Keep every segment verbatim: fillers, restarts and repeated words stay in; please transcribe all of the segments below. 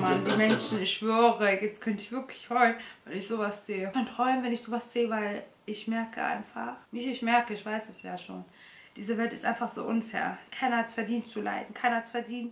Mann. Die Menschen, ich schwöre, jetzt könnte ich wirklich heulen, wenn ich sowas sehe. Ich könnte heulen, wenn ich sowas sehe, weil ich merke einfach, nicht ich merke, ich weiß es ja schon. Diese Welt ist einfach so unfair. Keiner hat es verdient zu leiden. Keiner hat es verdient.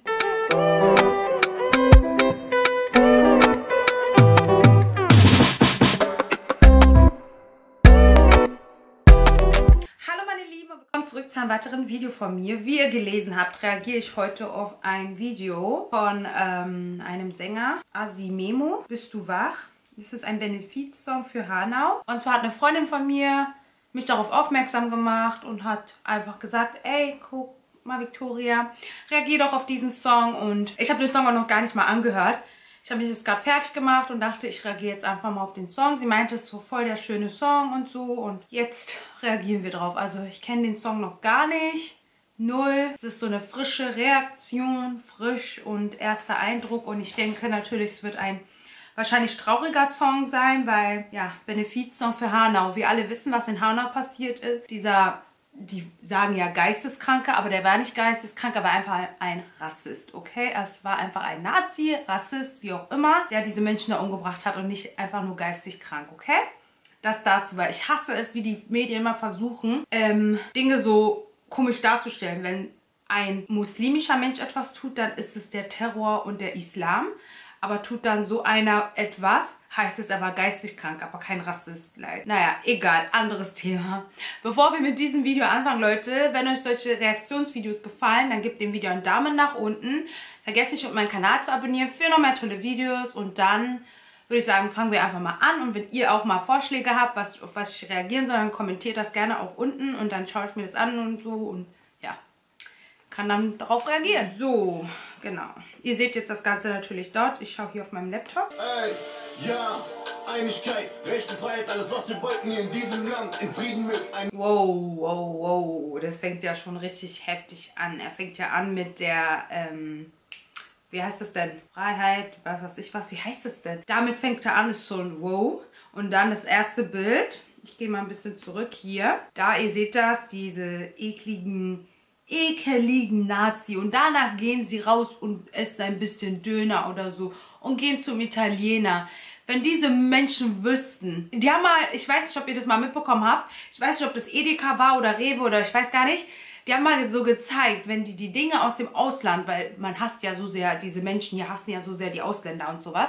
Willkommen zurück zu einem weiteren Video von mir. Wie ihr gelesen habt, reagiere ich heute auf ein Video von ähm, einem Sänger, Asimemo. Bist du wach? Das ist ein Benefizsong für Hanau. Und zwar hat eine Freundin von mir mich darauf aufmerksam gemacht und hat einfach gesagt, ey, guck mal Victoria, reagier doch auf diesen Song. Und ich habe den Song auch noch gar nicht mal angehört. Ich habe mich jetzt gerade fertig gemacht und dachte, ich reagiere jetzt einfach mal auf den Song. Sie meinte, es ist so voll der schöne Song und so. Und jetzt reagieren wir drauf. Also ich kenne den Song noch gar nicht. Null. Es ist so eine frische Reaktion, frisch und erster Eindruck. Und ich denke natürlich, es wird ein wahrscheinlich trauriger Song sein, weil, ja, Benefizsong für Hanau. Wir alle wissen, was in Hanau passiert ist. Dieser... Die sagen ja Geisteskranke, aber der war nicht geisteskrank, er war einfach ein Rassist, okay? Es war einfach ein Nazi, Rassist, wie auch immer, der diese Menschen da umgebracht hat und nicht einfach nur geistig krank, okay? Das dazu, weil ich hasse es, wie die Medien immer versuchen, ähm, Dinge so komisch darzustellen. Wenn ein muslimischer Mensch etwas tut, dann ist es der Terror und der Islam. Aber tut dann so einer etwas, heißt es, er war geistig krank, aber kein Rassist. Naja, egal, anderes Thema. Bevor wir mit diesem Video anfangen, Leute, wenn euch solche Reaktionsvideos gefallen, dann gebt dem Video einen Daumen nach unten. Vergesst nicht, meinen Kanal zu abonnieren für noch mehr tolle Videos. Und dann würde ich sagen, fangen wir einfach mal an. Und wenn ihr auch mal Vorschläge habt, was, auf was ich reagieren soll, dann kommentiert das gerne auch unten. Und dann schaue ich mir das an und so und ja, kann dann darauf reagieren. So, genau. Ihr seht jetzt das Ganze natürlich dort. Ich schaue hier auf meinem Laptop. Ey, ja, Einigkeit, Rechte, Freiheit, alles was wir wollten hier in diesem Land, in Frieden mit einem... Wow, wow, wow. Das fängt ja schon richtig heftig an. Er fängt ja an mit der, ähm, wie heißt das denn? Freiheit, was weiß ich was, wie heißt das denn? Damit fängt er an, ist schon wow. Und dann das erste Bild. Ich gehe mal ein bisschen zurück hier. Da, ihr seht das, diese ekligen... ekeligen Nazi und danach gehen sie raus und essen ein bisschen Döner oder so und gehen zum Italiener. Wenn diese Menschen wüssten, die haben mal, ich weiß nicht, ob ihr das mal mitbekommen habt, ich weiß nicht, ob das Edeka war oder Rewe oder ich weiß gar nicht, die haben mal so gezeigt, wenn die die Dinge aus dem Ausland, weil man hasst ja so sehr, diese Menschen hier hassen ja so sehr die Ausländer und sowas,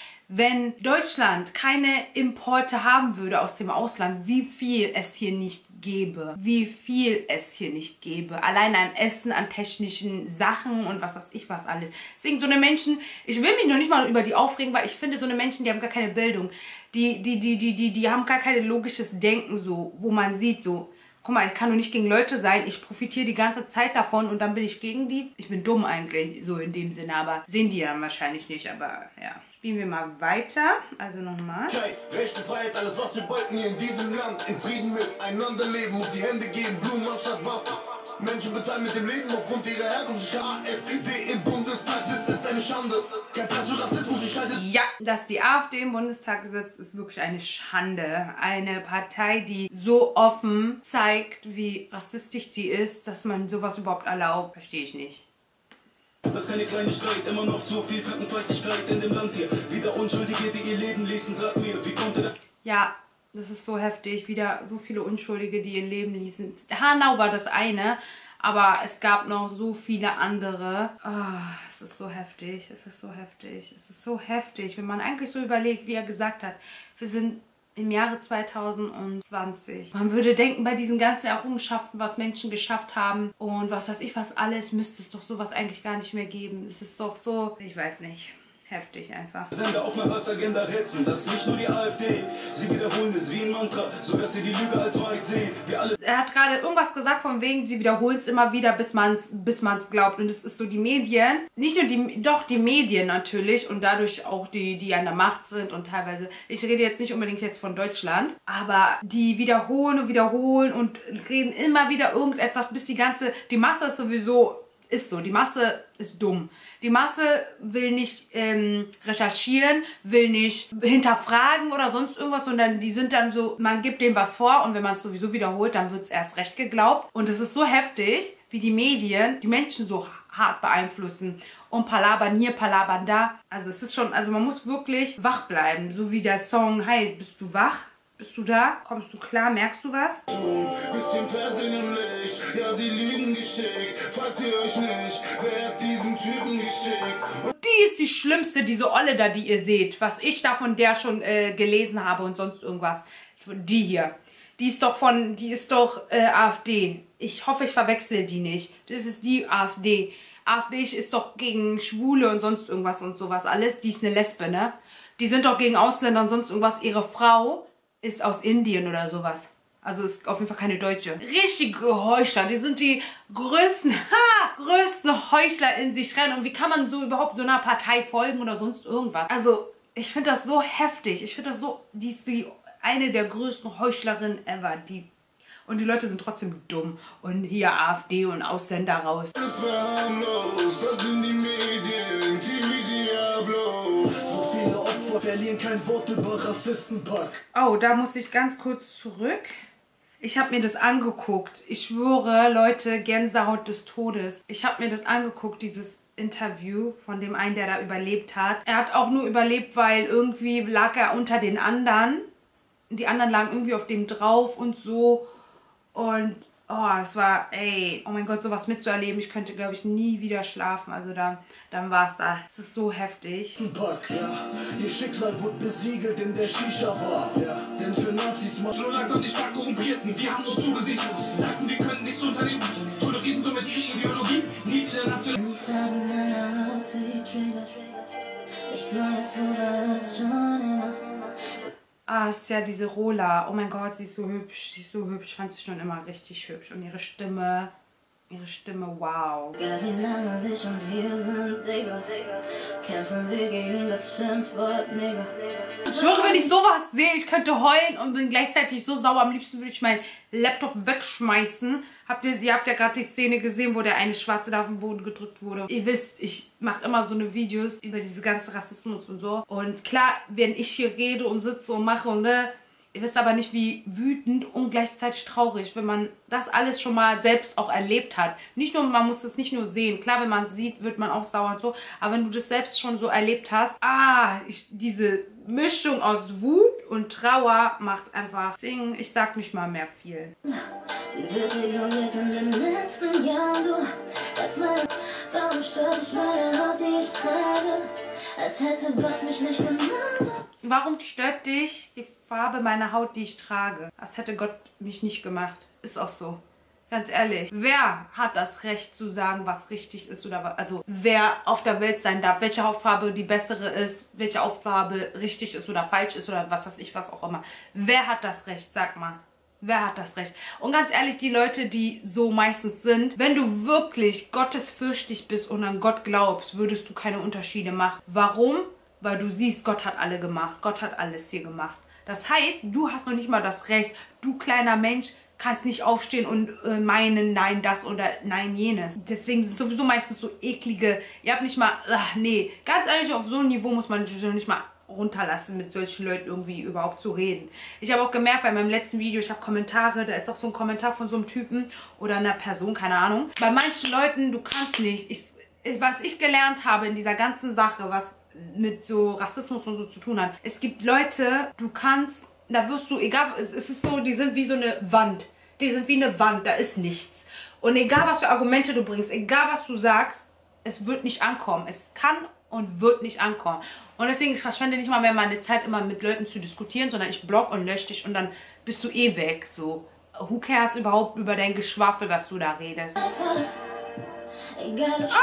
wenn Deutschland keine Importe haben würde aus dem Ausland, wie viel es hier nicht gäbe. Wie viel es hier nicht gäbe. Allein an Essen, an technischen Sachen und was weiß ich was alles. Deswegen so eine Menschen, ich will mich noch nicht mal über die aufregen, weil ich finde so eine Menschen, die haben gar keine Bildung. Die, die, die, die, die, die haben gar kein logisches Denken so, wo man sieht so, guck mal, ich kann doch nicht gegen Leute sein, ich profitiere die ganze Zeit davon und dann bin ich gegen die. Ich bin dumm eigentlich, so in dem Sinne, aber sehen die ja wahrscheinlich nicht, aber ja. Spielen wir mal weiter, also nochmal. Rechte, Freiheit, alles was wir wollten hier in diesem Land, in Frieden miteinander leben und die Hände geben, Blumen anstatt Waffen. Menschen bezahlen mit dem Leben aufgrund ihrer Herkunft. A F D im Bundestag sitzt, ist eine Schande. Kein Platz für Rassismus, ich schalte... Ja, dass die AfD im Bundestag sitzt, ist wirklich eine Schande. Eine Partei, die so offen zeigt, wie rassistisch sie ist, dass man sowas überhaupt erlaubt, verstehe ich nicht. Das ist keine Kleinigkeit, immer noch zu viel Fremdenfeindlichkeit in dem Land hier. Wieder Unschuldige, die ihr Leben ließen, sag mir, wie konnte das... Ja, das ist so heftig, wieder so viele Unschuldige, die ihr Leben ließen. Hanau war das eine, aber es gab noch so viele andere. Oh, es ist so heftig, es ist so heftig, es ist so heftig, wenn man eigentlich so überlegt, wie er gesagt hat, wir sind... im Jahre zweitausendzwanzig. Man würde denken, bei diesen ganzen Errungenschaften, was Menschen geschafft haben und was weiß ich was alles, müsste es doch sowas eigentlich gar nicht mehr geben. Es ist doch so, ich weiß nicht, heftig einfach. Sender auf einer Rassagenda hetzen, das nicht nur die AfD. Sie wiederholen es wie ein Mantra, sodass sie die Lüge als Wahrheit sehen. Wir alle er hat gerade irgendwas gesagt von wegen, sie wiederholen es immer wieder, bis man es bis man's glaubt. Und es ist so die Medien, nicht nur die, doch die Medien natürlich und dadurch auch die, die an der Macht sind und teilweise, ich rede jetzt nicht unbedingt jetzt von Deutschland, aber die wiederholen und wiederholen und reden immer wieder irgendetwas, bis die ganze, die Masse ist sowieso... Ist so, die Masse ist dumm. Die Masse will nicht ähm, recherchieren, will nicht hinterfragen oder sonst irgendwas, sondern die sind dann so, man gibt dem was vor und wenn man es sowieso wiederholt, dann wird es erst recht geglaubt. Und es ist so heftig, wie die Medien die Menschen so hart beeinflussen und palabern hier, palabern da. Also es ist schon, also man muss wirklich wach bleiben, so wie der Song heißt. Bist du wach? Bist du da? Kommst du klar? Merkst du was? Bisschen Fernsehen im Licht, ja, sie lügen geschickt. Fragt ihr euch nicht, wer hat diesen Typen geschickt? Und die ist die schlimmste, diese Olle da, die ihr seht. Was ich da von der schon äh, gelesen habe und sonst irgendwas. Die hier. Die ist doch von, die ist doch äh, AfD. Ich hoffe, ich verwechsel die nicht. Das ist die AfD. AfD ist doch gegen Schwule und sonst irgendwas und sowas alles. Die ist eine Lesbe, ne? Die sind doch gegen Ausländer und sonst irgendwas. Ihre Frau ist aus Indien oder sowas. Also ist auf jeden Fall keine Deutsche. Richtige Heuchler. Die sind die größten, ha, größten Heuchler in sich rein. Und wie kann man so überhaupt so einer Partei folgen oder sonst irgendwas? Also ich finde das so heftig. Ich finde das so, die ist die eine der größten Heuchlerinnen ever. Die, und die Leute sind trotzdem dumm. Und hier AfD und Ausländer raus. Das war harmlos, das sind die Medien, die Diablo. So viele Opfer verlieren kein Wort über Rassistenpack. Oh, da muss ich ganz kurz zurück. Ich habe mir das angeguckt. Ich schwöre, Leute, Gänsehaut des Todes. Ich habe mir das angeguckt, dieses Interview von dem einen, der da überlebt hat. Er hat auch nur überlebt, weil irgendwie lag er unter den anderen. Die anderen lagen irgendwie auf dem drauf und so. Und oh, es war, ey, oh mein Gott, sowas mitzuerleben. Ich könnte, glaube ich, nie wieder schlafen. Also dann, dann war es da. Es ist so heftig. Pack, ja. Ihr Schicksal wurde besiegelt in der Shisha-Bar. Ja. Denn für Nazis mal so langsam die stark Korrumpierten. Die haben nur zugesichert. Dachten, wir könnten nichts unternehmen. Tolerierten somit ihre Ideologie. Nie wieder Nation. Ah, ist ja diese Rola. Oh mein Gott, sie ist so hübsch. Sie ist so hübsch. Ich fand sie schon immer richtig hübsch. Und ihre Stimme, ihre Stimme, wow. Ich schwöre, wenn ich sowas sehe, ich könnte heulen und bin gleichzeitig so sauer. Am liebsten würde ich meinen Laptop wegschmeißen. Habt ihr, ihr habt ja gerade die Szene gesehen, wo der eine Schwarze da auf den Boden gedrückt wurde. Ihr wisst, ich mache immer so eine Videos über diese ganze Rassismus und so. Und klar, wenn ich hier rede und sitze und mache und ne, ihr wisst aber nicht, wie wütend und gleichzeitig traurig, wenn man das alles schon mal selbst auch erlebt hat. Nicht nur, man muss es nicht nur sehen. Klar, wenn man es sieht, wird man auch sauer und so. Aber wenn du das selbst schon so erlebt hast, ah, ich, diese Mischung aus Wut und Trauer macht einfach Singen. Ich sag nicht mal mehr viel. Sie wird ignoriert in den letzten Jahren, du sagst mal, warum stört dich meine Haut, die ich trage, als hätte Gott mich nicht genauso. Warum stört dich die Farbe meiner Haut, die ich trage? Als hätte Gott mich nicht gemacht. Ist auch so. Ganz ehrlich, wer hat das Recht zu sagen, was richtig ist oder was, also wer auf der Welt sein darf, welche Hautfarbe die bessere ist, welche Hautfarbe richtig ist oder falsch ist oder was weiß ich, was auch immer. Wer hat das Recht? Sag mal. Wer hat das Recht? Und ganz ehrlich, die Leute, die so meistens sind, wenn du wirklich gottesfürchtig bist und an Gott glaubst, würdest du keine Unterschiede machen. Warum? Weil du siehst, Gott hat alle gemacht. Gott hat alles hier gemacht. Das heißt, du hast noch nicht mal das Recht, du kleiner Mensch, kannst nicht aufstehen und äh, meinen, nein, das oder nein, jenes. Deswegen sind sowieso meistens so eklige, ihr habt nicht mal, ach, nee, ganz ehrlich, auf so einem Niveau muss man nicht mal runterlassen, mit solchen Leuten irgendwie überhaupt zu reden. Ich habe auch gemerkt bei meinem letzten Video, ich habe Kommentare, da ist auch so ein Kommentar von so einem Typen oder einer Person, keine Ahnung. Bei manchen Leuten, du kannst nicht, ich, was ich gelernt habe in dieser ganzen Sache, was mit so Rassismus und so zu tun hat, es gibt Leute, du kannst, da wirst du, egal, es ist so, die sind wie so eine Wand. Die sind wie eine Wand, da ist nichts. Und egal, was für Argumente du bringst, egal, was du sagst, es wird nicht ankommen. Es kann und wird nicht ankommen. Und deswegen, ich verschwende nicht mal mehr meine Zeit, immer mit Leuten zu diskutieren, sondern ich block und lösche dich und dann bist du eh weg. So, who cares überhaupt über dein Geschwafel, was du da redest? Ah, voll süß,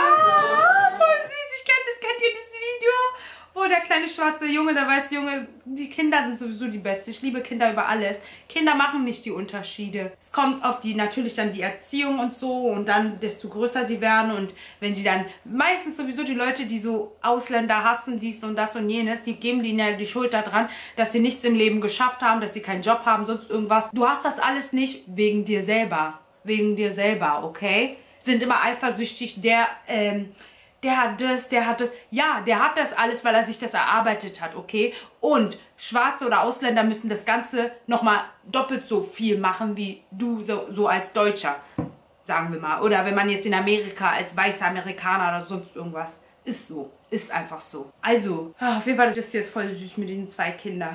ich kenne das, kennt ihr das Video? Wo der kleine schwarze Junge, der weiße Junge, die Kinder sind sowieso die Beste. Ich liebe Kinder über alles. Kinder machen nicht die Unterschiede. Es kommt auf die, natürlich dann die Erziehung und so und dann, desto größer sie werden und wenn sie dann, meistens sowieso die Leute, die so Ausländer hassen, dies und das und jenes, die geben denen ja die Schuld daran, dass sie nichts im Leben geschafft haben, dass sie keinen Job haben, sonst irgendwas. Du hast das alles nicht wegen dir selber. Wegen dir selber, okay? Sind immer eifersüchtig, der, ähm, der hat das, der hat das. Ja, der hat das alles, weil er sich das erarbeitet hat, okay? Und Schwarze oder Ausländer müssen das Ganze nochmal doppelt so viel machen wie du so, so als Deutscher. sagen wir mal. Oder wenn man jetzt in Amerika als weißer Amerikaner oder sonst irgendwas. Ist so. Ist einfach so. Also, auf jeden Fall ist das jetzt voll süß mit diesen zwei Kindern.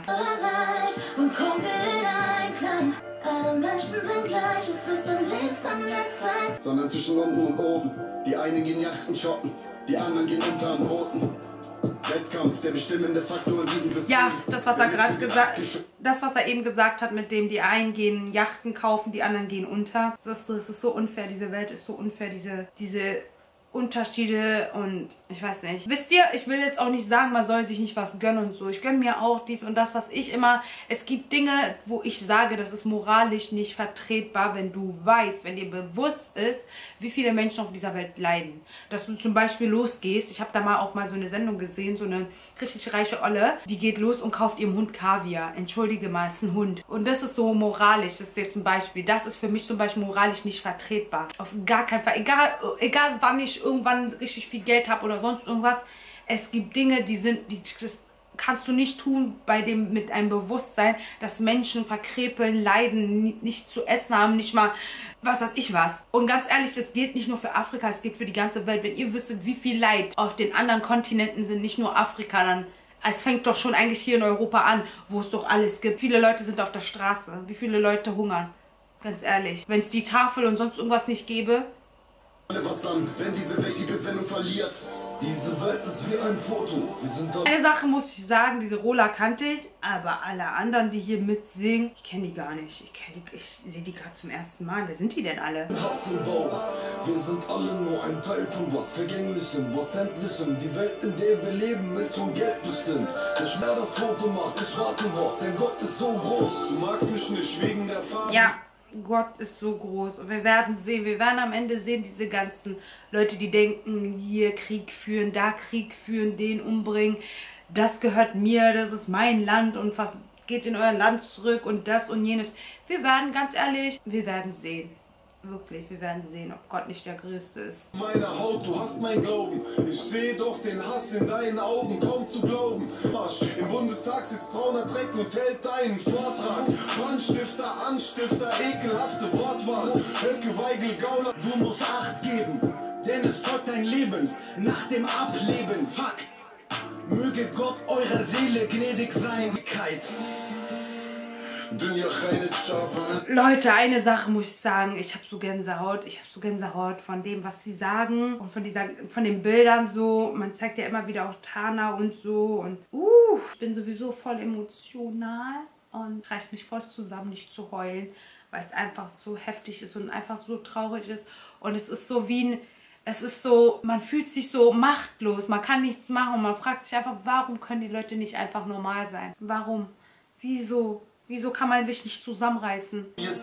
Und kommen wir in Einklang. Alle Menschen sind gleich, es ist dann längst an der Zeit. Sondern zwischen unten und oben. Die einen gehen Yachten shoppen, die anderen gehen unter am Boden. Wettkampf, der bestimmende Faktor in diesem System. Ja, das was er gerade gesagt, das was er eben gesagt hat, mit dem die einen gehen Yachten kaufen, die anderen gehen unter. Das ist so, es ist so unfair, diese Welt ist so unfair, diese, diese Unterschiede und ich weiß nicht. Wisst ihr, ich will jetzt auch nicht sagen, man soll sich nicht was gönnen und so. Ich gönne mir auch dies und das, was ich immer... Es gibt Dinge, wo ich sage, das ist moralisch nicht vertretbar, wenn du weißt, wenn dir bewusst ist, wie viele Menschen auf dieser Welt leiden. Dass du zum Beispiel losgehst, ich habe da mal auch mal so eine Sendung gesehen, so eine richtig reiche Olle, die geht los und kauft ihrem Hund Kaviar. Entschuldige mal, es ist ein Hund. Und das ist so moralisch, das ist jetzt ein Beispiel. Das ist für mich zum Beispiel moralisch nicht vertretbar. Auf gar keinen Fall. Egal, egal wann ich irgendwann richtig viel Geld habe oder sonst irgendwas. Es gibt Dinge, die sind, die, das kannst du nicht tun bei dem mit einem Bewusstsein, dass Menschen verkrepeln, leiden, nicht zu essen haben, nicht mal was weiß ich was. Und ganz ehrlich, das gilt nicht nur für Afrika, es gilt für die ganze Welt. Wenn ihr wüsstet, wie viel Leid auf den anderen Kontinenten sind, nicht nur Afrika, dann es fängt doch schon eigentlich hier in Europa an, wo es doch alles gibt. Viele Leute sind auf der Straße. Wie viele Leute hungern? Ganz ehrlich. Wenn es die Tafel und sonst irgendwas nicht gäbe. Was an, wenn diese Welt die Besinnung verliert? Diese Welt ist wie ein Foto. Wir sind da. Eine Sache muss ich sagen, diese Rola kannte ich, aber alle anderen, die hier mitsingen, ich kenne die gar nicht. Ich, kenn die, ich sehe die gerade zum ersten Mal. Wer sind die denn alle? Hasselbauch. Wir sind alle nur ein Teil von was Vergänglichem, was Endlichem. Die Welt, in der wir leben, ist von Geld bestimmt. Der Schwer das Foto macht, ich warte drauf, denn Gott ist so groß. Du magst mich nicht wegen der Farbe. Ja. Gott ist so groß und wir werden sehen, wir werden am Ende sehen, diese ganzen Leute, die denken, hier Krieg führen, da Krieg führen, den umbringen, das gehört mir, das ist mein Land und geht in euer Land zurück und das und jenes. Wir werden, ganz ehrlich, wir werden sehen. Wirklich, wir werden sehen, ob Gott nicht der Größte ist. Meine Haut, du hast mein Glauben. Ich sehe doch den Hass in deinen Augen, kaum zu glauben. Marsch, im Bundestag sitzt brauner Dreck und hält deinen Vortrag. Brandstifter, Anstifter, ekelhafte Wortwahl. Höcke, Weigel, Gauner, du musst Acht geben. Denn es folgt dein Leben nach dem Ableben. Fuck. Möge Gott eurer Seele gnädig sein. Leute, eine Sache muss ich sagen, ich habe so Gänsehaut, ich habe so Gänsehaut von dem, was sie sagen und von dieser, von den Bildern so. Man zeigt ja immer wieder auch Tana und so und uh, ich bin sowieso voll emotional und reißt mich voll zusammen, nicht zu heulen, weil es einfach so heftig ist und einfach so traurig ist und es ist so wie ein, es ist so, man fühlt sich so machtlos, man kann nichts machen und man fragt sich einfach, warum können die Leute nicht einfach normal sein? Warum? Wieso? Wieso kann man sich nicht zusammenreißen?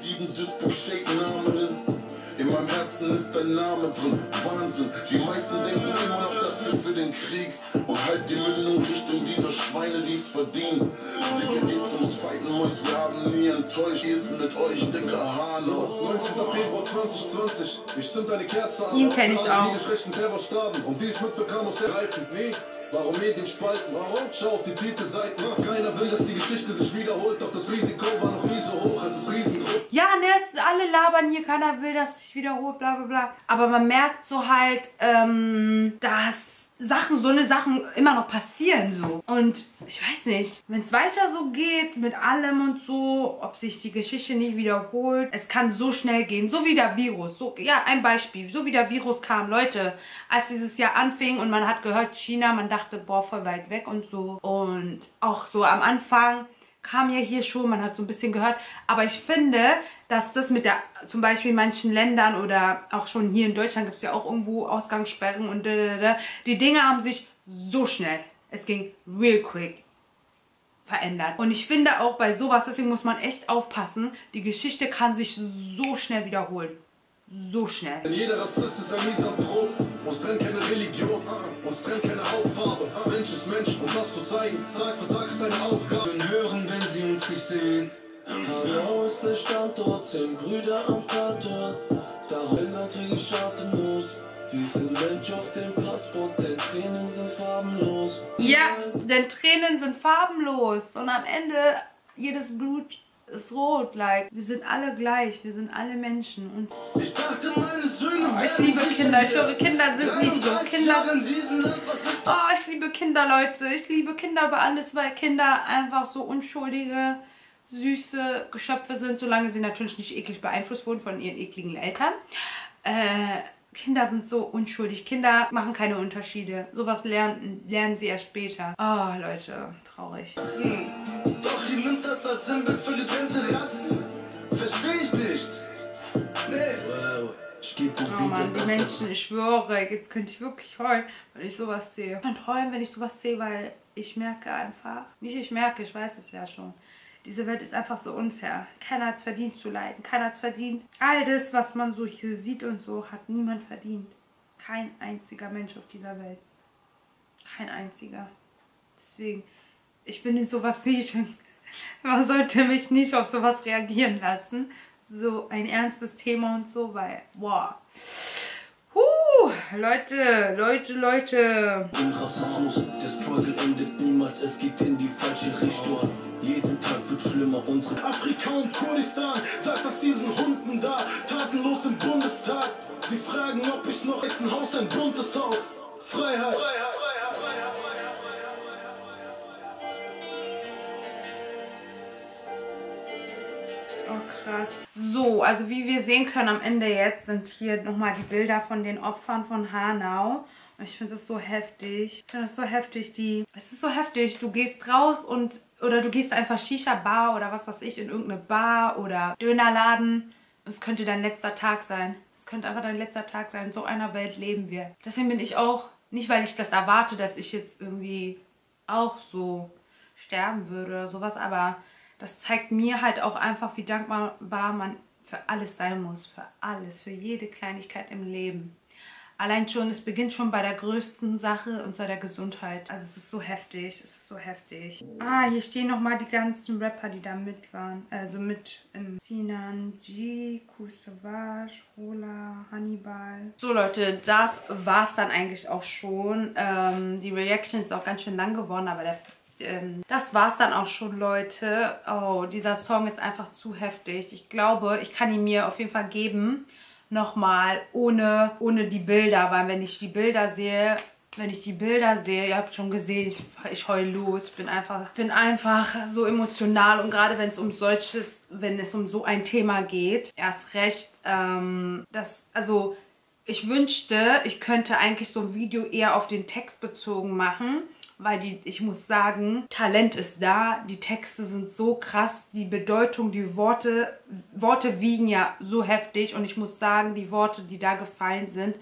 In meinem Herzen ist dein Name drin. Wahnsinn. Die meisten denken immer noch, dass wir für den Krieg und halt die Mündung Richtung dieser Schweine, die es verdienen. Dicke geht's ums Fighten, Mäus, wir haben nie enttäuscht. Hier ist mit euch dicker Hanau. neunzehnter Februar zwanzig zwanzig. Ich zünd eine Kerze an. Ihn kenn ich auch. Die geschlechten Terror starben und die es mitbekam aus der Reifen. Nee, warum Medien spalten? Warum? Schau auf die Titelseiten. Keiner will, dass die Geschichte sich wiederholt, doch das Risiko war noch nie so hoch. Es ist riesengroß. Ja, ne, alle labern hier, keiner will, dass sich wiederholt, bla bla bla. Aber man merkt so halt, ähm, dass Sachen, so eine Sachen immer noch passieren so. Und ich weiß nicht, wenn es weiter so geht mit allem und so, ob sich die Geschichte nicht wiederholt. Es kann so schnell gehen, so wie der Virus. So, ja, ein Beispiel, so wie der Virus kam. Leute, als dieses Jahr anfing und man hat gehört, China, man dachte, boah, voll weit weg und so. Und auch so am Anfang kam ja hier schon, man hat so ein bisschen gehört, aber ich finde, dass das mit der, zum Beispiel in manchen Ländern oder auch schon hier in Deutschland gibt es ja auch irgendwo Ausgangssperren und da, die Dinge haben sich so schnell, es ging real quick, verändert. Und ich finde auch bei sowas, deswegen muss man echt aufpassen, die Geschichte kann sich so schnell wiederholen. So schnell. Denn jeder Rassist ist ein Misanthrop. Uns trennt keine Religion, uns trennt keine Hautfarbe. Mensch ist Mensch und das zu zeigen, Tag für Tag ist deine Aufgabe. Hören, wenn sie uns nicht sehen. Hanau ist der Standort, zehn Brüder am Tatort. Darum natürlich atemlos. Wir sind Mensch auf dem Passport, denn Tränen sind farbenlos. Ja, denn Tränen sind farbenlos. Und am Ende, jedes Blut ist rot. Like, wir sind alle gleich, wir sind alle Menschen. Und ich dachte, meine Söhne oh, ich liebe Kinder. Ich höre, Kinder sind nicht so. Kinder sind... Oh, ich liebe Kinder, Leute. Ich liebe Kinder über alles, weil Kinder einfach so unschuldige, süße Geschöpfe sind, solange sie natürlich nicht eklig beeinflusst wurden von ihren ekligen Eltern. Äh... Kinder sind so unschuldig. Kinder machen keine Unterschiede. Sowas lernen, lernen sie erst später. Oh, Leute, traurig. Doch ihr nimmt das als Symbol für getrennte Rassen. Verstehe ich nicht. Nee. Wow. Oh Mann, die Menschen, ich schwöre, jetzt könnte ich wirklich heulen, wenn ich sowas sehe. Ich könnte heulen, wenn ich sowas sehe, weil ich merke einfach, nicht ich merke, ich weiß es ja schon. Diese Welt ist einfach so unfair. Keiner hat es verdient zu leiden. Keiner hat es verdient. All das, was man so hier sieht und so, hat niemand verdient. Kein einziger Mensch auf dieser Welt. Kein einziger. Deswegen, ich bin in sowas sieht. Man sollte mich nicht auf sowas reagieren lassen. So ein ernstes Thema und so, weil, wow. Huh, Leute, Leute, Leute. Im Rassismus, der Struggle endet niemals, es geht in die falsche Richtung. Jeden Tag wird schlimmer, unsere Afrika und Kurdistan, sagt das diesen Hunden da, tatenlos im Bundestag. Sie fragen, ob ich noch ist ein Haus, ein buntes Haus. Freiheit. Freiheit. Oh, krass. So, also wie wir sehen können am Ende jetzt sind hier nochmal die Bilder von den Opfern von Hanau. Und ich finde es so heftig. Ich finde es so heftig, die... Es ist so heftig, du gehst raus und... Oder du gehst einfach Shisha-Bar oder was weiß ich, in irgendeine Bar oder Dönerladen. Es könnte dein letzter Tag sein. Es könnte einfach dein letzter Tag sein. In so einer Welt leben wir. Deswegen bin ich auch... Nicht, weil ich das erwarte, dass ich jetzt irgendwie auch so sterben würde oder sowas, aber... Das zeigt mir halt auch einfach, wie dankbar man für alles sein muss. Für alles, für jede Kleinigkeit im Leben. Allein schon, es beginnt schon bei der größten Sache und zwar der Gesundheit. Also es ist so heftig, es ist so heftig. Ah, hier stehen nochmal die ganzen Rapper, die da mit waren. Also mit im Sinan G, Kool Savas, Rola, Hannibal. So Leute, das war's dann eigentlich auch schon. Ähm, die Reaction ist auch ganz schön lang geworden, aber der... Das war's dann auch schon, Leute. Oh, dieser Song ist einfach zu heftig. Ich glaube, ich kann ihn mir auf jeden Fall geben. Nochmal, ohne, ohne die Bilder. Weil wenn ich die Bilder sehe, wenn ich die Bilder sehe, ihr habt schon gesehen, ich, ich heul los. Ich bin einfach, bin einfach so emotional. Und gerade wenn es um solches, wenn es um so ein Thema geht, erst recht, ähm, das, also ich wünschte, ich könnte eigentlich so ein Video eher auf den Text bezogen machen. Weil die, ich muss sagen, Talent ist da, die Texte sind so krass, die Bedeutung, die Worte, Worte wiegen ja so heftig und ich muss sagen, die Worte, die da gefallen sind,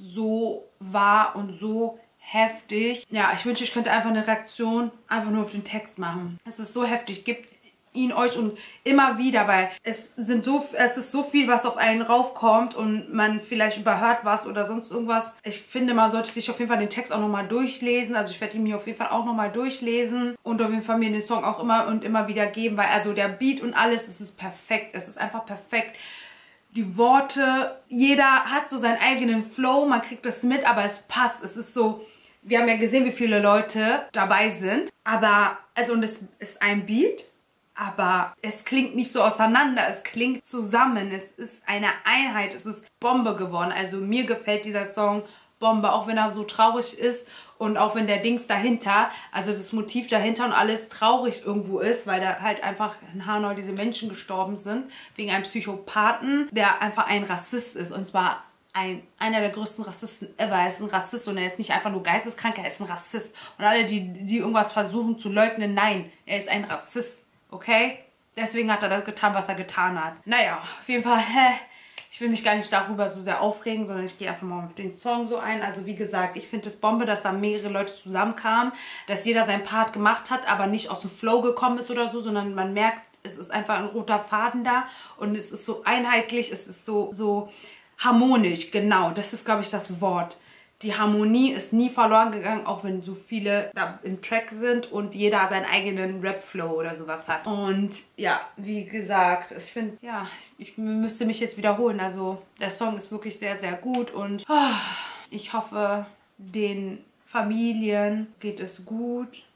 so wahr und so heftig. Ja, ich wünsche, ich könnte einfach eine Reaktion einfach nur auf den Text machen. Es ist so heftig, gibt ihn euch und immer wieder, weil es sind so, es ist so viel, was auf einen raufkommt und man vielleicht überhört was oder sonst irgendwas. Ich finde, man sollte sich auf jeden Fall den Text auch nochmal durchlesen. Also ich werde ihn mir auf jeden Fall auch nochmal durchlesen und auf jeden Fall mir den Song auch immer und immer wieder geben, weil also der Beat und alles, es ist perfekt. Es ist einfach perfekt. Die Worte, jeder hat so seinen eigenen Flow, man kriegt das mit, aber es passt. Es ist so, wir haben ja gesehen, wie viele Leute dabei sind, aber, also und es ist ein Beat. Aber es klingt nicht so auseinander, es klingt zusammen, es ist eine Einheit, es ist Bombe geworden. Also mir gefällt dieser Song Bombe, auch wenn er so traurig ist und auch wenn der Dings dahinter, also das Motiv dahinter und alles traurig irgendwo ist, weil da halt einfach in Hanau diese Menschen gestorben sind, wegen einem Psychopathen, der einfach ein Rassist ist und zwar Ein, einer der größten Rassisten ever. Er ist ein Rassist und er ist nicht einfach nur geisteskrank, er ist ein Rassist. Und alle, die, die irgendwas versuchen zu leugnen, nein, er ist ein Rassist. Okay? Deswegen hat er das getan, was er getan hat. Naja, auf jeden Fall, hä, ich will mich gar nicht darüber so sehr aufregen, sondern ich gehe einfach mal auf den Song so ein. Also wie gesagt, ich finde es Bombe, dass da mehrere Leute zusammenkamen, dass jeder seinen Part gemacht hat, aber nicht aus dem Flow gekommen ist oder so, sondern man merkt, es ist einfach ein roter Faden da und es ist so einheitlich, es ist so, so harmonisch, genau, das ist, glaube ich, das Wort. Die Harmonie ist nie verloren gegangen, auch wenn so viele da im Track sind und jeder seinen eigenen Rap-Flow oder sowas hat. Und ja, wie gesagt, ich finde, ja, ich, ich müsste mich jetzt wiederholen. Also der Song ist wirklich sehr, sehr gut und oh, ich hoffe, den Familien geht es gut.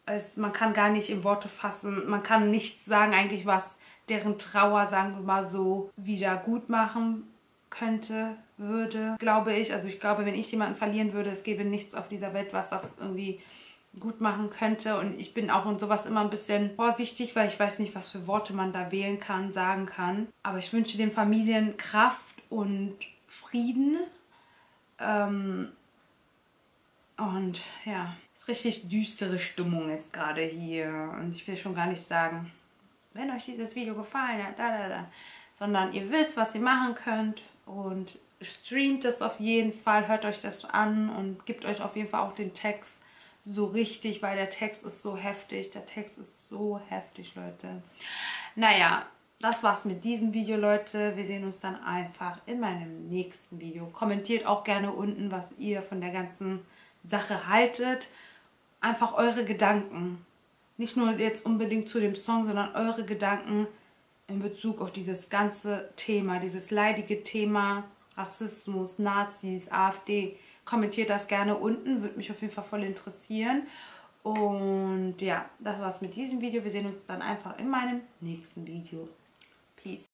es, man kann gar nicht in Worte fassen, man kann nichts sagen eigentlich, was deren Trauer, sagen wir mal so, wieder gut machen könnte, würde, glaube ich. Also ich glaube, wenn ich jemanden verlieren würde, es gäbe nichts auf dieser Welt, was das irgendwie gut machen könnte. Und ich bin auch in sowas immer ein bisschen vorsichtig, weil ich weiß nicht, was für Worte man da wählen kann, sagen kann. Aber ich wünsche den Familien Kraft und Frieden. Ähm und ja, es ist richtig düstere Stimmung jetzt gerade hier. Und ich will schon gar nicht sagen, wenn euch dieses Video gefallen hat, da, da, da. Sondern ihr wisst, was ihr machen könnt und streamt es auf jeden Fall, hört euch das an und gebt euch auf jeden Fall auch den Text so richtig, weil der Text ist so heftig, der Text ist so heftig, Leute. Naja, das war's mit diesem Video, Leute. Wir sehen uns dann einfach in meinem nächsten Video. Kommentiert auch gerne unten, was ihr von der ganzen Sache haltet. Einfach eure Gedanken. Nicht nur jetzt unbedingt zu dem Song, sondern eure Gedanken in Bezug auf dieses ganze Thema, dieses leidige Thema Rassismus, Nazis, AfD. Kommentiert das gerne unten, würde mich auf jeden Fall voll interessieren. Und ja, das war's mit diesem Video. Wir sehen uns dann einfach in meinem nächsten Video. Peace.